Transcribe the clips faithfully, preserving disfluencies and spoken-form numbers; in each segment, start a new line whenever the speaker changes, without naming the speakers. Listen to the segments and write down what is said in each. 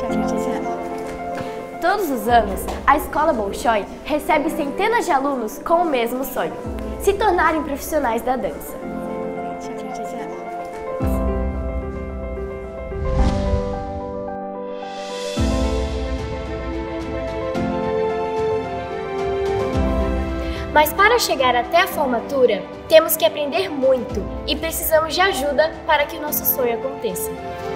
Todos os anos, a Escola Bolshoi recebe centenas de alunos com o mesmo sonho: se tornarem profissionais da dança. Mas para chegar até a formatura, temos que aprender muito e precisamos de ajuda para que o nosso sonho aconteça.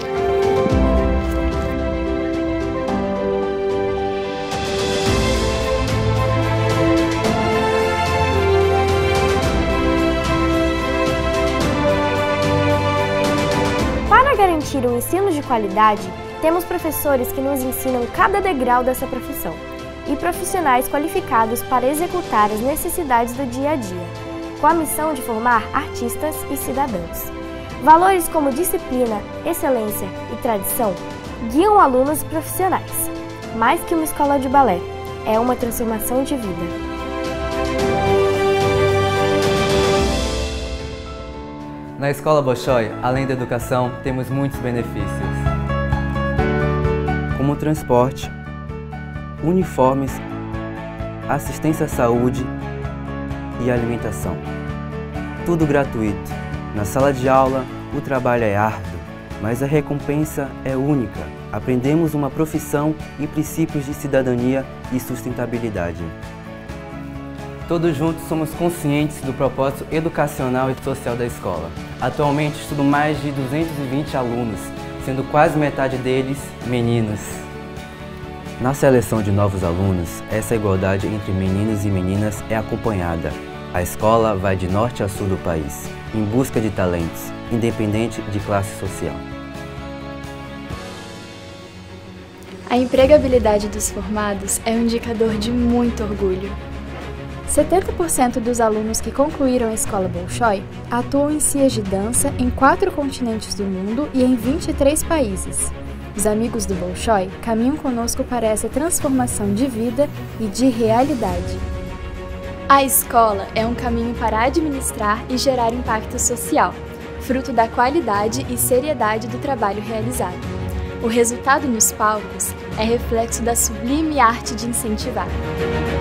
Para garantir um ensino de qualidade, temos professores que nos ensinam cada degrau dessa profissão e profissionais qualificados para executar as necessidades do dia a dia, com a missão de formar artistas e cidadãos. Valores como disciplina, excelência e tradição guiam alunos e profissionais. Mais que uma escola de balé, é uma transformação de vida.
Na Escola Bolshoi, além da educação, temos muitos benefícios, como transporte, uniformes, assistência à saúde e alimentação. Tudo gratuito. Na sala de aula, o trabalho é árduo, mas a recompensa é única. Aprendemos uma profissão e princípios de cidadania e sustentabilidade. Todos juntos somos conscientes do propósito educacional e social da escola. Atualmente estudo mais de duzentos e vinte alunos, sendo quase metade deles meninos. Na seleção de novos alunos, essa igualdade entre meninos e meninas é acompanhada. A escola vai de norte a sul do país, em busca de talentos, independente de classe social.
A empregabilidade dos formados é um indicador de muito orgulho. setenta por cento dos alunos que concluíram a Escola Bolshoi atuam em C I As de dança em quatro continentes do mundo e em vinte e três países. Os amigos do Bolshoi caminham conosco para essa transformação de vida e de realidade. A escola é um caminho para administrar e gerar impacto social, fruto da qualidade e seriedade do trabalho realizado. O resultado nos palcos é reflexo da sublime arte de incentivar.